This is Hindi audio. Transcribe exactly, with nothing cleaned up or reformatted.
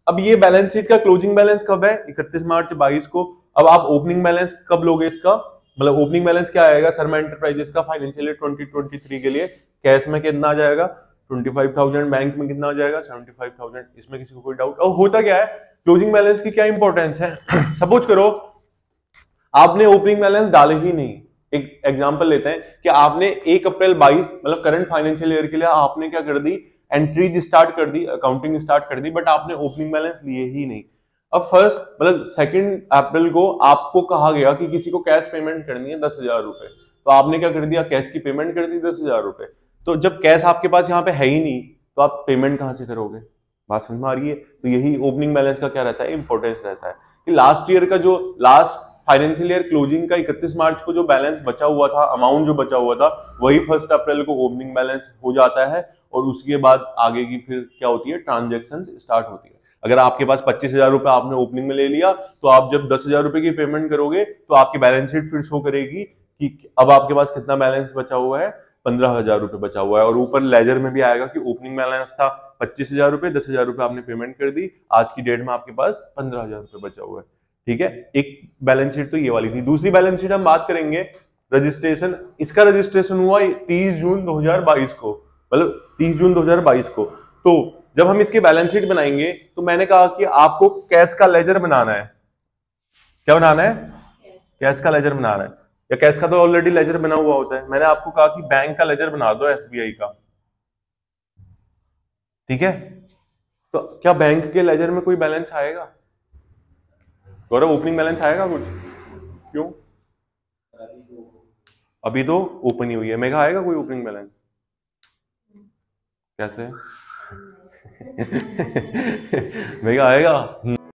अब ये बैलेंस शीट का क्लोजिंग बैलेंस कब है? इकतीस मार्च बाईस को। अब आप ओपनिंग बैलेंस कब लोगे इसका? मतलब ओपनिंग बैलेंस क्या आएगा शर्मा एंटरप्राइजेस का financial year twenty twenty three के लिए? कैश में कितना आ जाएगा? ट्वेंटी फाइव थाउजेंड, बैंक में कितना आ जाएगा? Seventy five thousand. इसमें किसी को कोई डाउट? और होता क्या है, क्लोजिंग बैलेंस की क्या इंपॉर्टेंस है? सपोज करो आपने ओपनिंग बैलेंस डाले ही नहीं। एक एग्जांपल लेते हैं कि आपने एक अप्रैल बाईस मतलब करंट फाइनेंशियल ईयर के लिए आपने क्या कर दी, एंट्रीज स्टार्ट कर दी, अकाउंटिंग स्टार्ट कर दी, बट आपने ओपनिंग बैलेंस लिए ही नहीं। अब फर्स्ट मतलब सेकंड अप्रैल को आपको कहा गया कि किसी को कैश पेमेंट करनी है दस हजार रुपए, तो आपने क्या कर दिया, कैश की पेमेंट कर दी दस हजार रुपए। तो जब कैश आपके पास यहाँ पे है ही नहीं तो आप पेमेंट कहां से करोगे? बात समझ में आ रही है? तो यही ओपनिंग बैलेंस का क्या रहता है, इंपॉर्टेंस रहता है कि लास्ट ईयर का जो लास्ट फाइनेंशियल ईयर क्लोजिंग का इकतीस मार्च को जो बैलेंस बचा हुआ था, अमाउंट जो बचा हुआ था, वही फर्स्ट अप्रैल को ओपनिंग बैलेंस हो जाता है और उसके बाद आगे की फिर क्या होती है, ट्रांजैक्शन स्टार्ट होती है। अगर आपके पास पच्चीस हजार रुपए आपने ओपनिंग में ले लिया तो आप जब दस हजार रुपए की पेमेंट करोगे तो आपकी बैलेंस शीट फिर शो करेगी कि अब आपके पास कितना बैलेंस बचा हुआ है, पंद्रह हजार रुपए बचा हुआ है। और ऊपर लेजर में भी आएगा कि ओपनिंग बैलेंस था पच्चीस हजार रुपए, दस हजार रुपए आपने पेमेंट कर दी, आज की डेट में आपके पास पंद्रह हजार रुपए बचा हुआ है। ठीक है, एक बैलेंस शीट तो ये वाली थी। दूसरी बैलेंस शीट हम बात करेंगे रजिस्ट्रेशन। इसका रजिस्ट्रेशन हुआ तीस जून दो हजार बाईस को, मतलब तीस जून दो हजार बाईस को। तो जब हम इसकी बैलेंस शीट बनाएंगे तो मैंने कहा कि आपको कैश का लेजर बनाना है। क्या बनाना है? कैश का लेजर बनाना है। या कैश का तो ऑलरेडी लेजर बना हुआ होता है। मैंने आपको कहा कि बैंक का लेजर बना दो एसबीआई का। ठीक है, तो क्या बैंक के लेजर में कोई बैलेंस आएगा? गौरव ओपनिंग बैलेंस आएगा कुछ? क्यों? अभी तो ओपन ही हुई है। मेगा आएगा कोई ओपनिंग बैलेंस? कैसे? मेगा आएगा?